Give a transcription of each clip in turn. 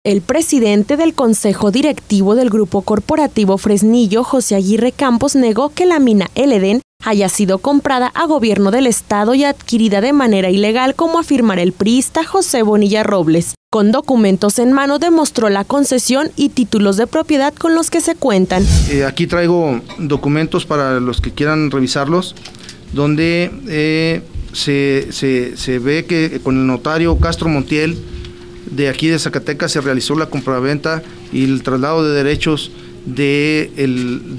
El presidente del Consejo Directivo del Grupo Corporativo Fresnillo, José Aguirre Campos, negó que la mina El Edén haya sido comprada a gobierno del estado y adquirida de manera ilegal, como afirmara el priista José Bonilla Robles. Con documentos en mano demostró la concesión y títulos de propiedad con los que se cuentan. Aquí traigo documentos para los que quieran revisarlos, donde se ve que con el notario Castro Montiel de aquí de Zacatecas se realizó la compraventa y el traslado de derechos del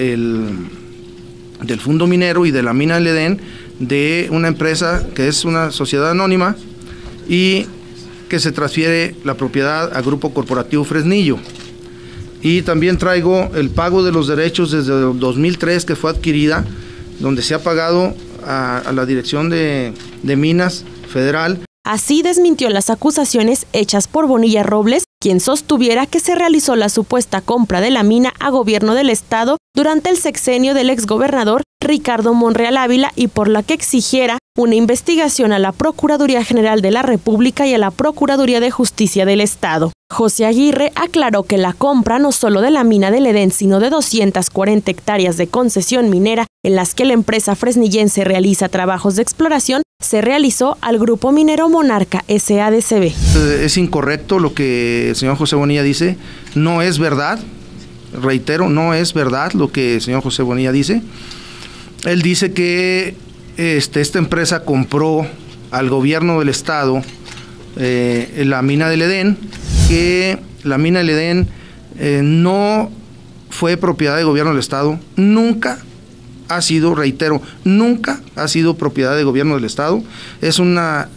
fondo minero y de la mina El Edén de una empresa que es una sociedad anónima y que se transfiere la propiedad a Grupo Corporativo Fresnillo. Y también traigo el pago de los derechos desde el 2003 que fue adquirida, donde se ha pagado a la Dirección de Minas Federal. Así desmintió las acusaciones hechas por Bonilla Robles, quien sostuviera que se realizó la supuesta compra de la mina a gobierno del estado durante el sexenio del exgobernador Ricardo Monreal Ávila y por la que exigiera una investigación a la Procuraduría General de la República y a la Procuraduría de Justicia del Estado. José Aguirre aclaró que la compra no solo de la mina del Edén, sino de 240 hectáreas de concesión minera en las que la empresa fresnillense realiza trabajos de exploración, se realizó al Grupo Minero Monarca SADCB. Es incorrecto lo que el señor José Bonilla dice, no es verdad, reitero, no es verdad lo que el señor José Bonilla dice. Él dice que esta empresa compró al gobierno del estado la mina del Edén, que la mina del Edén no fue propiedad del gobierno del estado, nunca ha sido, reitero, nunca ha sido propiedad del gobierno del estado, es un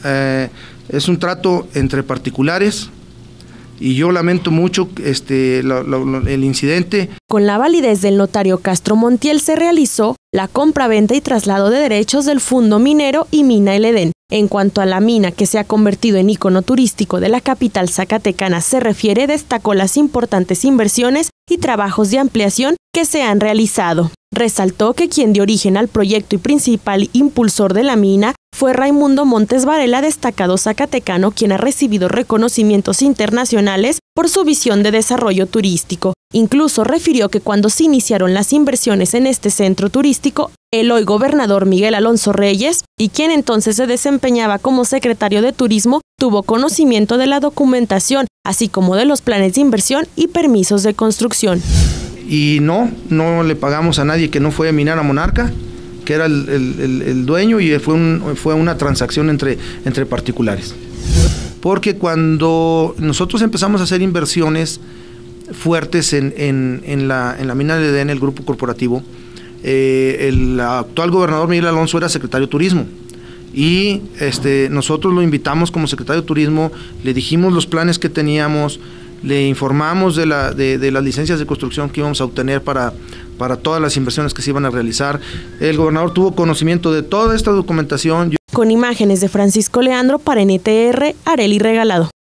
trato entre particulares. Y yo lamento mucho el incidente. Con la validez del notario Castro Montiel se realizó la compra-venta y traslado de derechos del fondo minero y mina El Edén. En cuanto a la mina, que se ha convertido en ícono turístico de la capital zacatecana, se refiere, destacó las importantes inversiones y trabajos de ampliación que se han realizado. Resaltó que quien dio origen al proyecto y principal impulsor de la mina fue Raimundo Montes Varela, destacado zacatecano, quien ha recibido reconocimientos internacionales por su visión de desarrollo turístico. Incluso refirió que cuando se iniciaron las inversiones en este centro turístico, el hoy gobernador Miguel Alonso Reyes, y quien entonces se desempeñaba como secretario de Turismo, tuvo conocimiento de la documentación, así como de los planes de inversión y permisos de construcción. Y no le pagamos a nadie que no fue Minera Monarca, que era el dueño, y fue una transacción entre particulares. Porque cuando nosotros empezamos a hacer inversiones fuertes en la mina del Edén, el grupo corporativo, el actual gobernador Miguel Alonso era secretario de Turismo. Y nosotros lo invitamos como secretario de Turismo, le dijimos los planes que teníamos, le informamos de las licencias de construcción que íbamos a obtener para todas las inversiones que se iban a realizar. El gobernador tuvo conocimiento de toda esta documentación. Con imágenes de Francisco Leandro para NTR, Arely Regalado.